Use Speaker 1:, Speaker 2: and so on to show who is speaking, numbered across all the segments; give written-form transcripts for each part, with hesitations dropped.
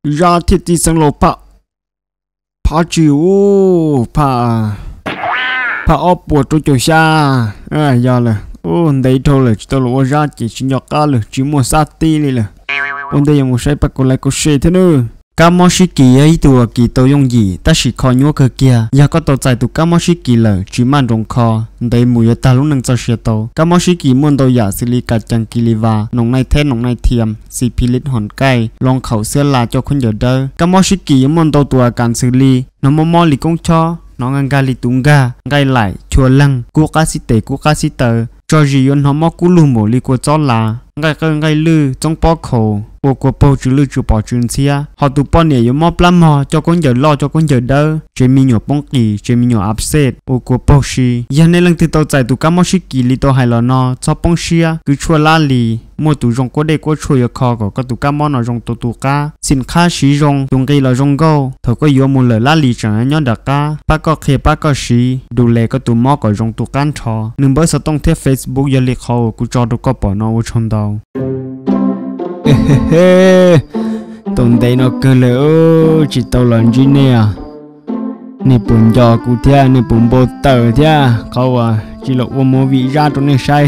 Speaker 1: ra thiết tí sang lô phá chịu phá ốp bùa trôi trôi xa giờ là đấy thôi là tôi lộ ra chỉ nhỏ cá là chỉ mua sát tí là đây một sai bạc còn lại có xe thế nữa cá mò xí kỳ ấy tụi kỳ tôi dùng gì ta chỉ khó nhua cơ kia giờ có tàu chạy tụi cá mò xí kỳ là chỉ mang trong kho đây mùi ta lúc nâng cho xe tàu cá mò xí kỳ muốn tàu giả xử lý cả chẳng kỳ li va nòng này thế nòng này thiềm xì pi lít hòn cây long khẩu xưa là cho con giờ đỡ cá mò xí kỳ muốn tàu tụi càng xử lý nó mò lì công cho nó ngang gai lì tung ga gai lại chua lăng cua cá xí tờ cho gì yon nó mò cú lù mổ lì của chó là gai lư trong bó khổ bộ của bầu chữ lư chữ bỏ chữ xia họ tụ bọn này yếu móp lắm họ cho con giờ lo cho con giờ đỡ chế mi nhỏ bông kỳ chế mi nhỏ upset bộ của bầu xì giờ này lần từ tàu chạy tụ cá mót xí kỳ li tàu hay là nó cho bông xia cứ chua la lì mua tụ rong có đây có chua ở kho có tụ cá mót nó rong tụ cá xin khá xí rong dùng cây là rong gâu thầu có yếu một lời la lì chẳng nhớ đặc cá ba có khề ba có xí đủ lệ có tụ mót có rong tụ can trò đừng bớt sao tông theo Facebook giờ liệt kho cứ cho tụ có bỏ nó ở trong đầu tồn đây nó cơ lỡ chỉ tao làm gì nè nè bún giò cụ thia nè bún bò tờ thia câu chỉ là ôm mô vị ra trong này sai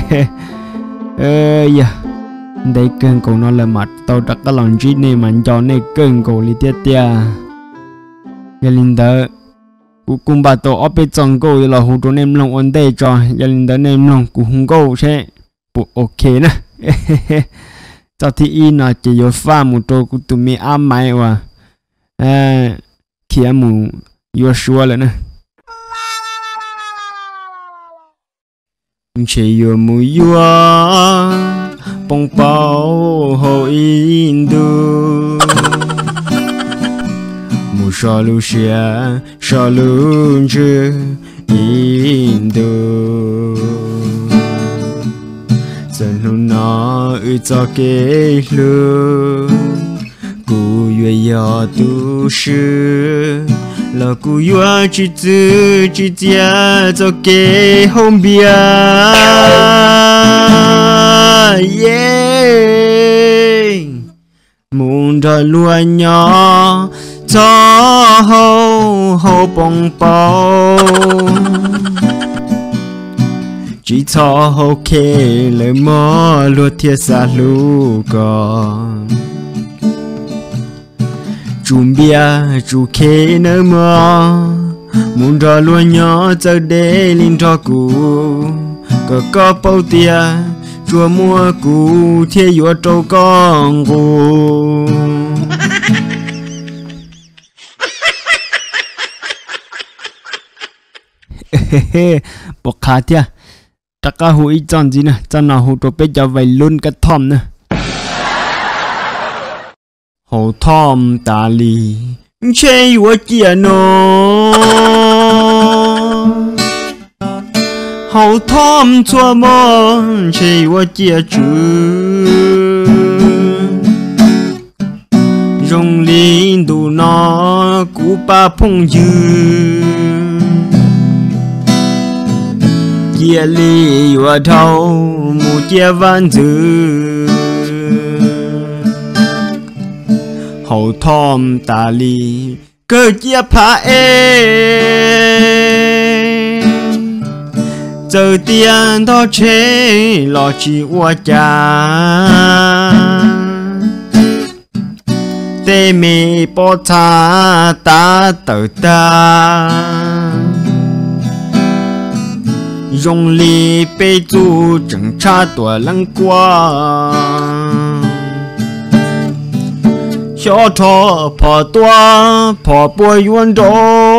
Speaker 1: đây cơn cầu nó là mặt tao đặt cái lòng gì nè mà giò nè cơn cầu li tia tia gia linh đỡ cụ cùng bà tổ ốp bên trong cầu là hồ trong em lòng ổn đây cho gia linh đỡ em lòng cụ hung cầu sẽ bộ ok nè cho thì in là chỉ có pha một tô của tụi mình ăn mày và kia mu yêu xua rồi nè chỉ yêu mu yêu bông bao hồ in du mu sao lu xia sao lu chứ in du dân hùng nó cho kê lư cú yue yo tu sư là cú yue chỉ tư chỉ tia cho kê hông bia yeah muốn đời luôn nhỏ cho hậu bông bao chỉ cho ok lời mò luôn thiệt xa lu còn chùm bia chú kê nơi mò muốn ra luôn nhỏ giờ để linh cho cũ có bao tia chùa mua cũ thiệt yếu trâu con cũ bọc khá thiệt tất cả hụi chọn gì nè cho nào hụi tôi bây giờ vậy luôn cái thom nè hụi thom ta lì chơi vua kia nó hụi thom chua mò chơi vua kia chứ rong linh đủ nó cú ba phong dư kia li wa thâu mu chia văn dư hậu thom ta li cơ chia phá giờ tiền đó chế lo chỉ wa cha tê mi bỏ cha ta tự ta dùng lì bê chú chẳng cha tuổi lăng qua cho thọ phò tua phò bùi yuan đô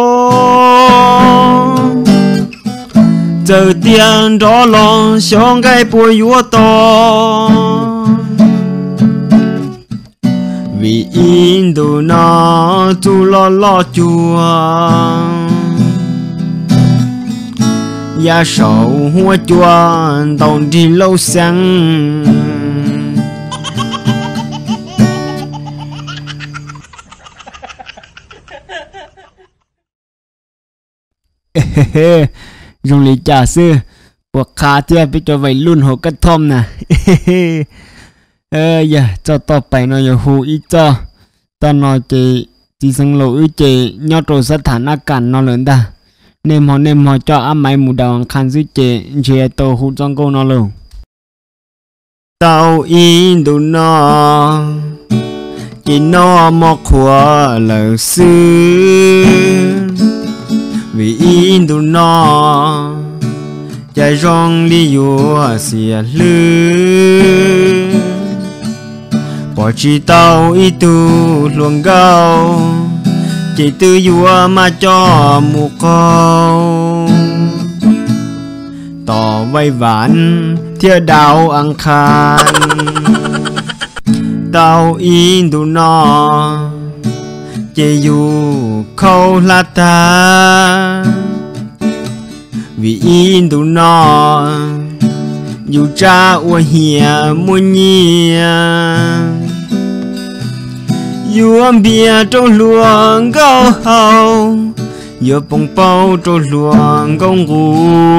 Speaker 1: giờ tiền đó lo xong cái bùi yuan to vì in đồ nó chú lo chua ya sầu hoa chua đầu đi lâu xăng dùng lý trả sư buộc khá thiệt biết cho vậy luôn hồ cắt thom nè giờ cho tao phải nói hù ít cho ta nói chỉ sang lỗi chị nhớ trôi sát thản á cản nó lớn ta nem họ cho ăn máy mù đầu khăn dưới chị tôi hút trong câu nó luôn tao in đủ nó chỉ nó mọc hoa lời xưa vì in đủ nó chạy rong đi vua xìa lư bỏ chỉ tao ít tu luồng gao chỉ từ vua mà cho một câu tỏ vay ván thiên đạo ăn khan tao in đủ nó chỉ dù khâu là ta vì in đủ nó dù cha ua hiền muốn nhia dù âm bia trong luồng gao hậu dù bông bao trong luồng công cụ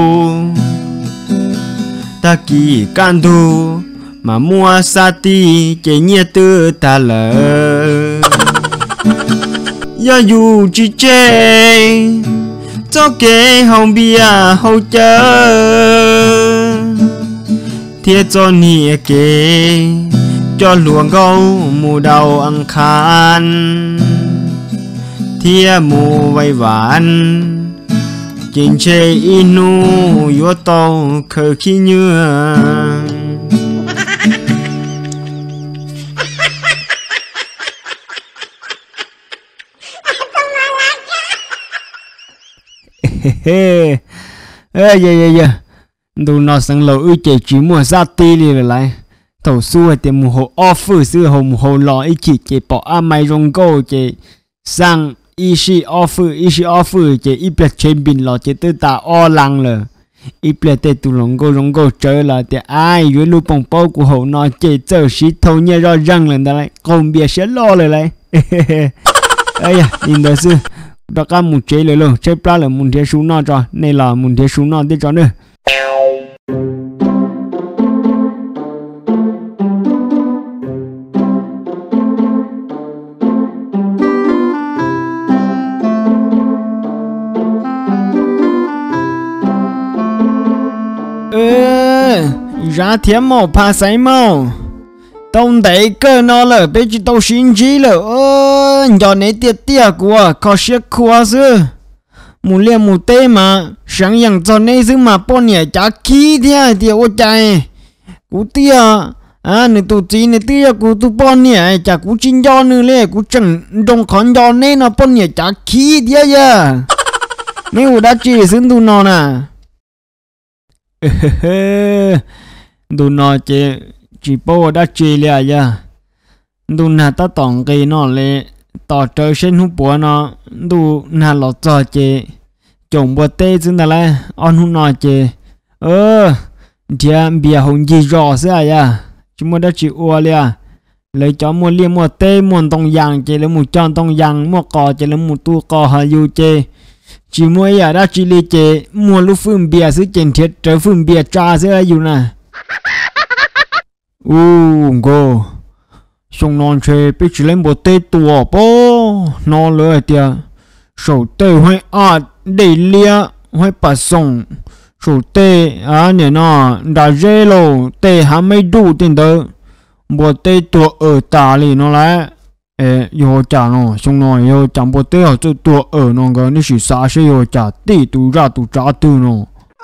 Speaker 1: ta kỳ can thu mà mua sa ti chỉ nhia tư ta lỡ do dù chỉ chê cho kế hồng bia hậu chờ thiết cho nia kế cho luồng gấu mù đầu ăn khan thia mù vay ván trên chê inu yo tàu khờ khi nhưa đồ nó sang lầu ư chế chỉ mua ra ti đi rồi lại thầu xua thì mù hồ offer xưa hồ lò ý chỉ chế bỏ ăn mày rong go chế sang ishi offer chế ít bẹt trên bình lò chế tư ta o lăng lờ ít bẹt tê tụ rong go chơi là thì ai dưới lu bông bao của hồ nó chế chờ xí thâu nhẹ rõ răng lên đây lại còn bia sẽ lo lại lại ấy à nhìn đó xưa đó cả một chếเลยluôn chế pla là một thế số nó cho này là một thế số nó đi cho nữa ra thiếm màu pa sấy màu tông đấy cơ nó là bây giờ tao xin chí là giờ này tiệt của có sẽ khóa chứ muốn liền muốn tê mà sáng yang cho này chứ mà bọn nhảy chả khí thì ô chạy cú tia nửa tụ chỉ nửa tia cú tụ bọn nhảy chả cú chín do nửa lệ cú chẳng đồng khán do này nó bọn nhảy chả khí thế ya mấy đã chỉ xứng tụ nó nè tụ nó chỉ bao đã chỉ là ya tụ nà ta tổng cái nó lệ tỏ trời sinh hút bùa nó tụ nà lọt cho chị chồng bùa tê chứ nà lại on hút nó chị thì bia hồng gì rõ xưa ya chúng mua đã chỉ ua liền lấy cho mua liền mua tê mua tông giang chị lấy mua tròn tông giang mua cò chị lấy mua tu cò hà du chị chỉ mua ya đã chỉ li chị mua lúc phun bia xứ trên thiệt trở phun bia trà xưaอยู่nè go xong non chơi biết chỉ lên bộ tê tua bố nó lừa tiệt sầu tê hoài để lia hoài bà xong sầu tê nè nó đã dễ lô tê hả mấy đủ tiền đó bộ tê tua ở tà lì nó lại yo chả nó xong nó yo chẳng bộ tê ở chỗ tua ở nó cái nó chỉ xa sẽ yo chả tê tu ra tu trả tu nó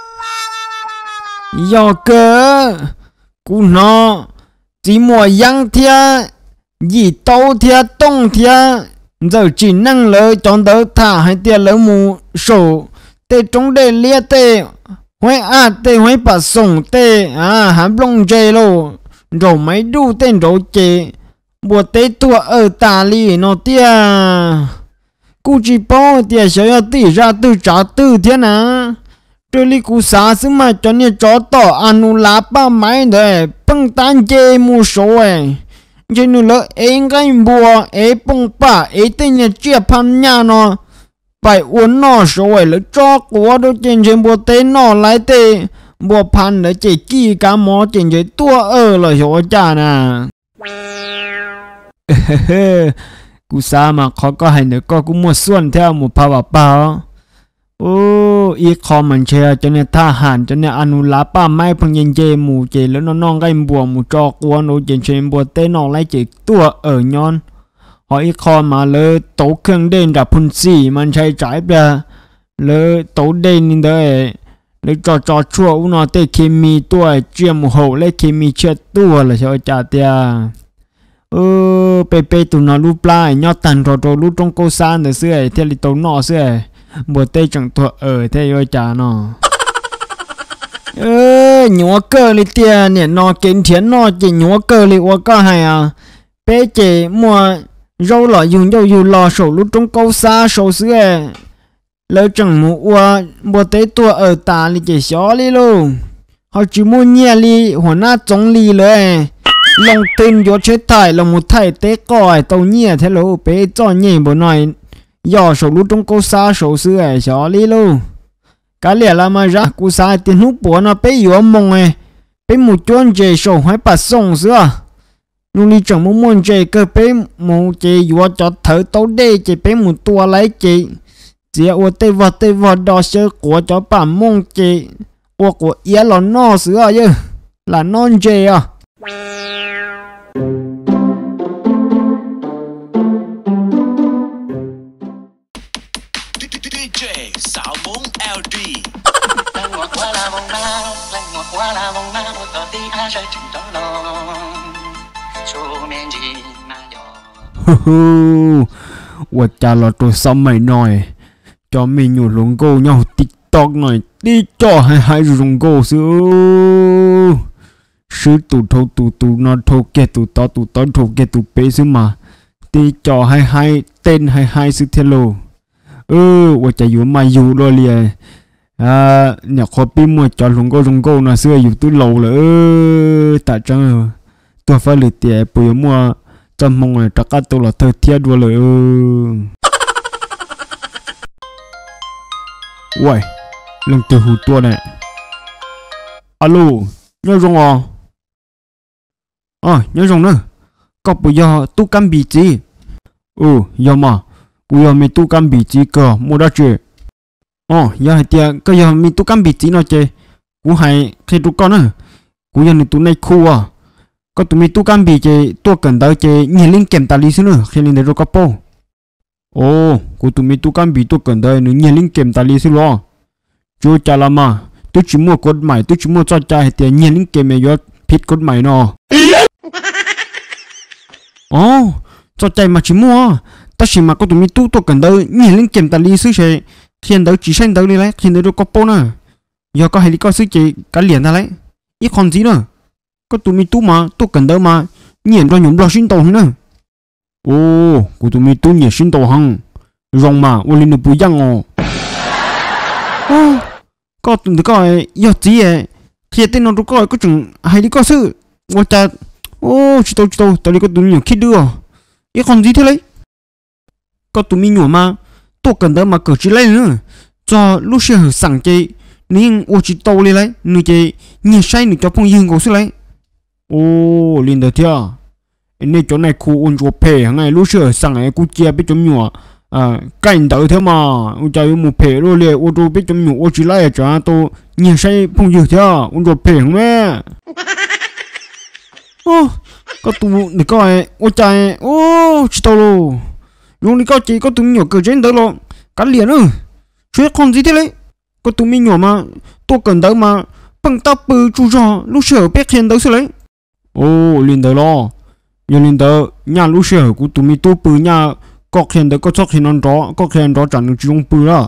Speaker 1: yo cơ cú nó chỉ mua yang thia gì tàu thia tông thia giờ chỉ năng lợi chọn đỡ thả hay tiền lỡ mù sổ tê trong đề lia tê hoài tê hoài bà sổng tê hàm lông chê lô rồi mấy đu tên rồi chê bùa tê tua ở tà lì nó tia cú chỉ bao tia sẽ tì ra tư trả tư thế nào tôi li cú xả xứ mà cho nên chó tỏ anu lá ba máy để băng tan chê mua số ấy cho nên là em cái bùa em bông ba em tên nhà chia pan nhà nó phải uốn nó số ấy là cho của đó trên bùa tên nó lại tê bùa pan để chỉ kia cả mỏ trên dưới tua là số cha nè cú sa mà khó có hay nữa có cú mua xuân theo một bao ôอีคอมันเชียจะเนี่ยทหารจะเนี่ยอนุรักษ์ป่าไม้พังยังเจหมู่เจแล้วน้องๆก็บัวหมู่จอกวัวโนเจนเชนบัวเต้นองไล่เจตัวย้อนหออีคอมาเลยโตเครื่องเด่นกับพุ่นสี่มันใช้จ่ายเปล่าเลยโตเด่นนี่เด้อเลยจอชั่วอุณหเตเคมีตัวเจียมหัวเลยเคมีเชื่อตัวเลยเชียวจ่าเตียเปตุนอรูปลายยอดตันโรรูตรงโกซานเดือเสื้อเที่ยวลิโตนอเสื้อบัวเต้จังตัวเที่ยวจ่าเนาะหนัวเกอเลยเตียเนี่ยนอเก่งเถียนนอเจหนัวเกอเลยว่าก็ให้เป๊เจมัวเราหล่ออยู่หล่อโฉลุตรงโกซาโฉเสื้อแล้วจังมัวบัวเต้ตัวตาเลยเจชอเลยลูกเขาจิมัวเนี่ยลีหัวหน้าจงลีเลยลงเต็นยศเชิดไทยลงมุไทยเตะก้อยตัวเนี่ยเทโลเป๊จ่อเนี่ยบ่หน่อยย่อโฉลุตรงโกซาโฉเสื้อชอลีลูกกาเลียละมาจ้ะกูสายตินหุบปัวน่ะเป๊อยู่มงเป๊หมู่จวนเจโฉให้ปัดส่งเสื้อลุงลีจังมุมนเจก็เป๊หมู่เจอยู่จอดเถอโตเดเจเป๊หมู่ตัวไหลเจเจียอวเตวดอเชือกัวจอป่ามงเจอวกัวเอียหล่อนอเสือเยอะหลานนอนเจว่าจะรอตัวซ้ำไม่หน่อยจอมีอยู่ลงโก้เนาะติ๊กตอกหน่อยติ๊กจ่อให้ลงโก้ซื้อตู่โทตู่นอนโทเกตู่ต่อโทเกตู่เป๊ซื้อมาติ๊กจ่อให้เต้นให้ซื้อเทโลว่าจะอยู่มาอยู่รอเลียเนี่ยขอปีมัวจอลงโก้นะเสื้ออยู่ตู้โลเลยแต่จังตัวฟ้าเหลือเตี๋ยปุ๋ยมัวจำมองตะกัดตัวละเธอเทียดวัวเลยว้ยเรื่องเตะหูตัวเนี่ยฮัลโหลnhớ rong nhớ rong nữa có bây giờ tu cam bị gì giờ mà bây giờ mình tu cam bị gì cơ mua đó chứ giờ hay tiệt cái giờ mình tu cam bị gì nó chứ cũng hay khi tu con nữa cũng giờ mình tu này khu có tụi mình tu cam bị chứ tu cần đó chứ nhìn lên kèm ta lý xứ nữa khi lên để rồi có po của tụi mình tu cam bị tu cần đó nữa nhìn lên kèm ta lý xứ lo chú cha làm mà tôi chỉ mua code mày tôi chỉ mua cho cha hay tiền nhìn lên kèm mày vôผิดกฎหมายเนาะcho chạy mà chỉ mua ta chỉ mà có tụi mình tu tôi cần đâu nhìn lên kèm ta lý xứ chơi khiến đâu chỉ xem đâu đi lấy khiến đâu có po nữa giờ có hay đi có xứ chơi cả liền ta lấy ít còn gì nữa có tụi mình tu mà tôi cần đâu mà nhìn ra nhúng lo xin tàu nữa của tụi mình tu nhìn xin tàu hăng rong mà ô lên được bùi giang có tụi nó coi giờ gì khi tên nó coi có chừng hay đi có sự ngồi chả chỉ tao đi có tụi mình khi đưa ít còn gì thế lấy có tụi mình nhỏ mà tôi cần đâu mà cởi chỉ lấy nữa cho lúc xưa hở sẵn chơi nên chỉ tao lấy nữa chơi nhìn say nữa cho phong dương của sự lấy liền được chưa nên chỗ này khu ôn chỗ phê ngày lúc xưa sẵn ấy cũng chia biết chấm nhỏ cảnh đỡ thế mà chạy một phê rồi liền ô tô biết chấm nhỏ chỉ lấy cho tôi nhìn say phong dương chưa ôn chỗ phê không mẹ có tụi để coi chạy chỉ tao luôn luôn đi coi chỉ có tụi nhỏ cởi trên đó luôn cắn liền chuyện con gì thế đấy có tụi mình nhỏ mà tôi cần đâu mà bằng tao bự chú rò lúc xưa biết hiện đâu sẽ lấy liền đó lo giờ liền đó nhà lúc xưa của tụi mình tôi bự nhà có hiện đâu có chắc hiện non đó có hiện đó chẳng được chung bự à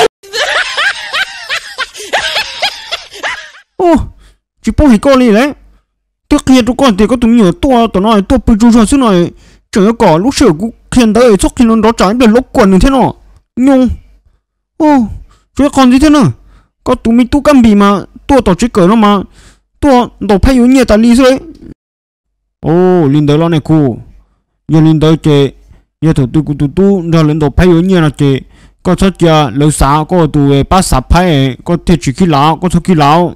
Speaker 1: chỉ bao nhiêu con đi đấy trước khi tụi con thì có tụi mình nhỏ tụi nó bự chú rò xứ này chẳng có lúc xưa của hiện đâu chắc hiện non đó chẳng được lúc quần như thế nào nhung chuyện con gì thế nữa có tụi mình tu cam bì mà tua tổ chức cỡ nó mà tua tổ phải nhiều ta lý rồi linh đời lo này cô giờ linh đời chị giờ tụi tu giờ linh tổ phải nhiều là chị có cho cha lâu xa có tụi ba sạp phải có thể chỉ khi lão có số khi lão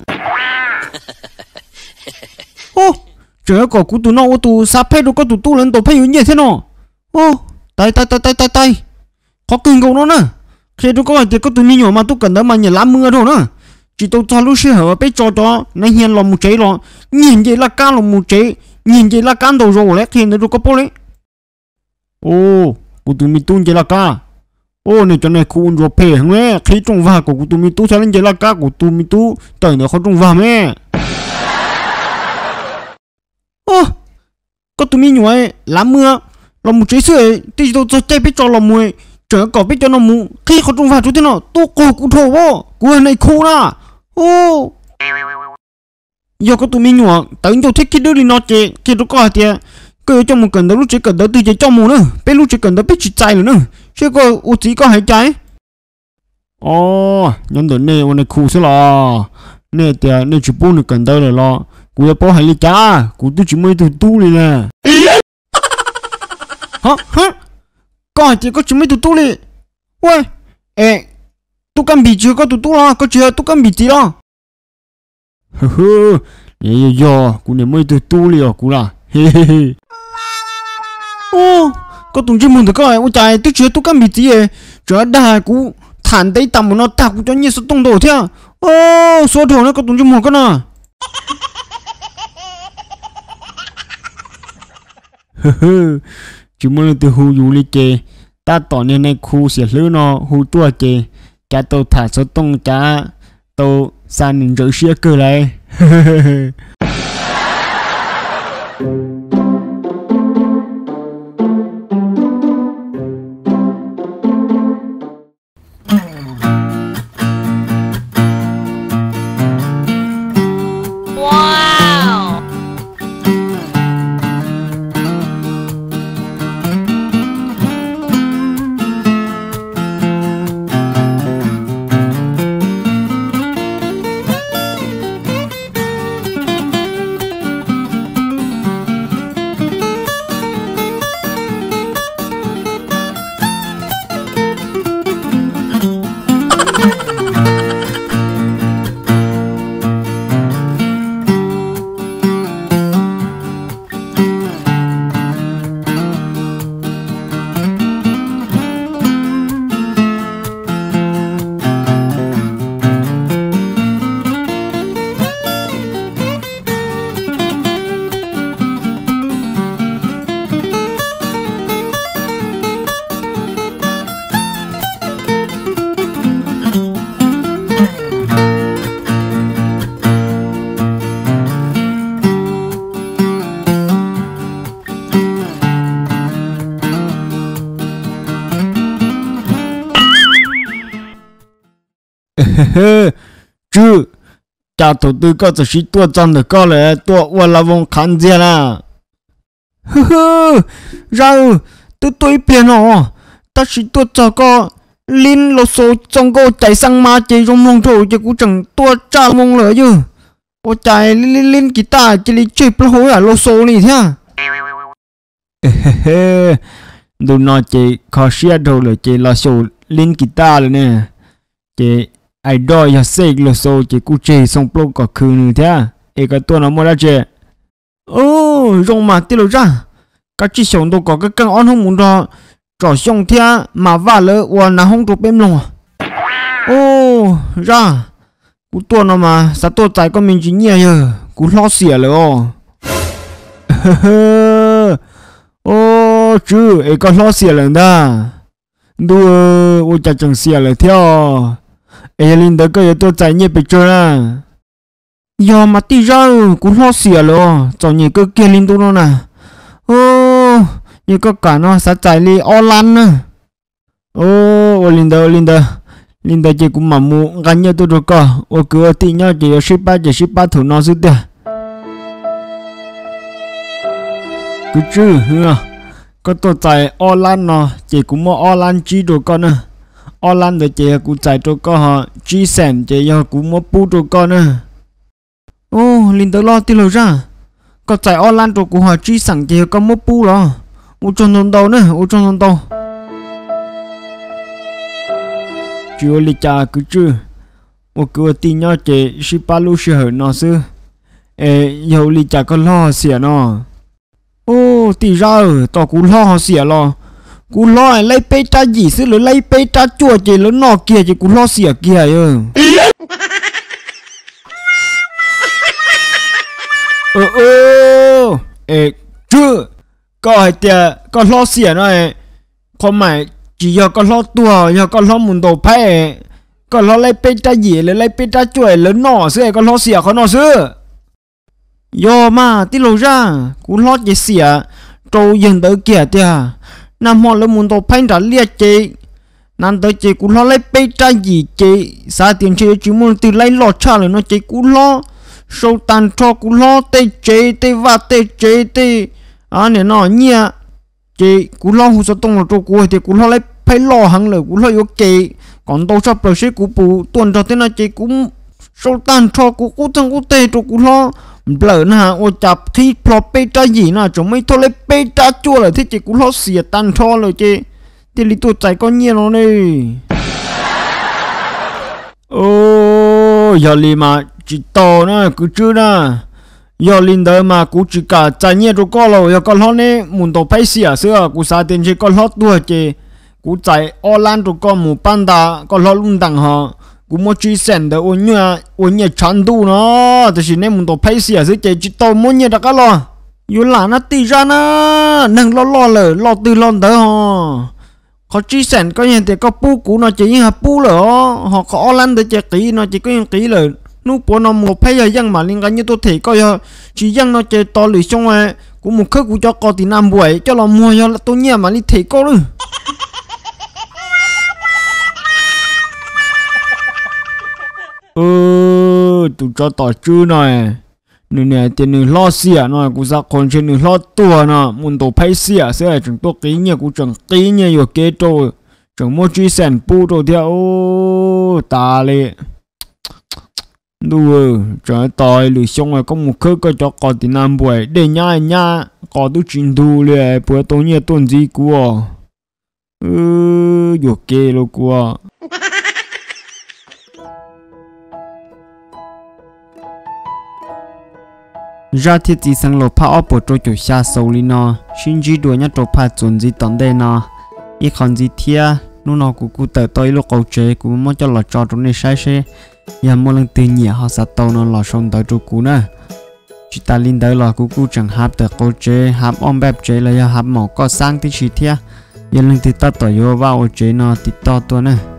Speaker 1: trời ơi có tụi nó tụi sạp phải đâu có tụi tu linh tổ phải nhiều thế nào tay khó kinh cậu nó nè khi tôi có hỏi thì có tụi mình nhỏ mà tôi cần đó mà nhà lá mưa thôi nữa chỉ tôi cho lúc xưa hở bé cho nó hiền lòng một chế rồi nhìn vậy là cá lòng một chế nhìn vậy là cá đầu rồi đấy hiền tôi có bố đấy ô của tụi mình tuôn vậy là cá ô này cho này khu rồi phê nghe khi trồng vào của tụi mình tu sao lên vậy là cá của tụi mình tu trời nó không trồng vào mẹ ô có tụi mình nhỏ ấy lá mưa lòng một chế sữa thì tôi cho chạy biết cho lòng mùi trời có biết cho nó mù khi không trồng vào chú thế nào tôi cổ cụ thổ vô của này khu na ô giờ có tụi mình nhỏ tới tôi thích cái đứa đi nó chế khi tôi coi thì cứ cho một cần đó lúc chỉ cần đó từ chế cho mù nữa bên lúc chỉ cần đó biết chỉ chạy nữa chứ có ô chỉ có hai trái nhân đồ này ô này khu sẽ là này thì này chỉ bốn được cần đó là lo cụ đã bỏ hai ly cá cụ tôi chỉ mới từ tu này nè hả coi thì có chỉ mấy tụi tu đi ôi tu căn bị chưa có tụi tu lo có chưa tu căn bị gì đó giờ cụ này mới tụi tu đi à cụ là ô có tụi chim mừng được coi ôi trời tôi chưa tu căn bị gì vậy trời đã cụ thản đấy tầm nó ta cụ cho nhiều số tung đồ thế ô số đồ nó có tụi chim mừng cái nào chỉ muốn từ hù du lịch kề ta tỏ nên này khu sẽ lứa nó hù tua kề cả tàu thả số tung cả tàu san nên rỡ xia cơ lại chứ cha thủ tư có thể sĩ tua chân được có lẽ tua qua là vòng khán giả à ra tôi biết nó ta sĩ tua cho có linh lô số trong cô chạy sang ma chơi trong mông thổ chứ cũng chẳng tua cha mông nữa chứ ô chạy linh guitar chỉ li chơi pro à lô số này thế đồ nói chị khó xia đồ là chị là số linh guitar rồi nè chị idol ya say lo so chị cụ chơi xong pro có khứ nữa thế cái tua nó mua ra chị ô rong mà tiêu ra các chị sống đâu có cái căng on không muốn đó trò xong thế mà vả lỡ hoàn là không được bên lòng ô ra cụ tua nó mà sao tua trái con mình chỉ nhẹ giờ cụ lo xỉa rồi ô chứ có lo xỉa lần đó đua ô chả chẳng xỉa lại theo linh đó cái tôi chạy nhẹ bị chơi à giờ mà tí ra cũng lo xỉa rồi cho nhẹ cái kia linh tôi nó nè ô như có cả nó sẽ chạy đi online nè ô linh đó chị cũng mà mua gắn nhớ tôi được cơ ô cứ tí nhau chỉ ship ba thủ nó giúp được cứ chứ hả có tôi chạy online nó chị cũng mua online chi được con nè online để chị cũng chạy cho con họ chi sẵn chị giờ cũng mua pu cho con nè ô linh tới lo tiêu lời ra có chạy online cho cũng họ chi sẵn chị con mua pu rồi ô tròn tròn đầu nữa ô tròn tròn đầu chưa li cha cứ chứ ô cứ tin nhau chị ship lu share nó xưa giờ li cha có lo xỉa nó ô tí ra tao cũng lo xỉa lo cú lo lấy pe ta gì xứ rồi lấy pe ta chua chỉ lớn nọ kia chỉ cú lo xỉa kia ơ chứ có hay tiệt có lo xỉa này không mày chỉ giờ có lo tua giờ có lo muốn đồ phe có lo lấy pe ta gì lấy pe ta chua lớn nọ xứ có lo xỉa có nọ xứ yo mà tí lâu ra cú lo chỉ xỉa trâu dừng tới kia tiệt nam họ lấy muốn đồ phe đã liệt chị nam tới chị cú lo lấy pe ta gì chị sao tiền chị chỉ muốn từ lấy lọt cha rồi nó chị cú lo sâu tan cho cú lo tê chế tê và tê chế tê nè nó nhia chế cú lo hồ sơ tông là cho cú thì cú lo lấy phải lo hàng lời cú lo yêu chế còn đâu sắp rồi sẽ cú bù tuần cho thế nào chế cũng sâu tan cho cú thằng cú tê cho cú lo lỡ na ô chập thì pro pe ta gì na chúng mấy thôi lấy pe ta chua là thế chế cú lo xỉa tan cho rồi chế thì lý tôi chạy con nhia nó này ô giờ li mà chỉ to nữa cứ chứ na giờ linh đời mà cũng chỉ cả chạy nhẹ cho con rồi giờ con họ này muốn tổ phải xỉa xưa cũng sao tiền chỉ con họ đua chứ cũng chạy Orlando cho con một ban đà con họ luôn đằng họ cũng muốn truy send được ôn nhẹ chán đủ nó thì chỉ nên muốn tổ phải xỉa xưa chỉ to muốn nhẹ đặc lo yêu là nó tì ra nó nâng lo lo từ lo tới họ họ truy send có những thì có pu cũ nó chỉ như pu rồi họ có Orlando chỉ kỹ nó chỉ có những kỹ rồi nút bộ nó một phải giờ dân mà liên quan như tôi thấy coi chỉ dân nó chơi to lì xong rồi cũng một khớp cũng cho con thì năm buổi cho nó mua cho tôi nhớ mà đi thấy con luôn tụi cho tỏi chư này nè tiền nè lo xỉa nó cũng sao còn trên nè lo tua nó muốn tổ phải xỉa sẽ chúng tôi kỹ nhiều cũng chẳng kỹ nhiều rồi kế rồi chẳng mua truy sẵn pu rồi theo ta lệ đùa trời tỏi lì xong rồi có một khớp coi cho con thì năm buổi để nha có tôi chín thu lệ bữa tối nhiều tuần gì của rồi kê luôn của ra thiết gì sang lô pa ốp bộ chỗ xa sâu li nó xin chỉ đuổi nhá chỗ pa chuẩn gì tận đây nó ý còn gì thia nó nó cũng tự tôi lúc cầu chế cũng muốn cho lọt cho chỗ này sai xe giờ mỗi lần tiền nhẹ họ sát tàu nó lọt xong tới chỗ cũ nè chỉ ta linh tới lọt cũng chẳng hấp được cầu chế hấp om bẹp chế là hấp mỏ có sang tí chỉ thia giờ lần thì ta tỏi vô vào chế nó thì to tuần nè